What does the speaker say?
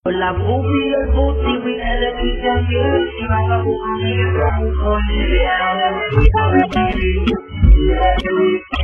La pupi y el puti, we had a piece of you. Si vas a buscar mi casa,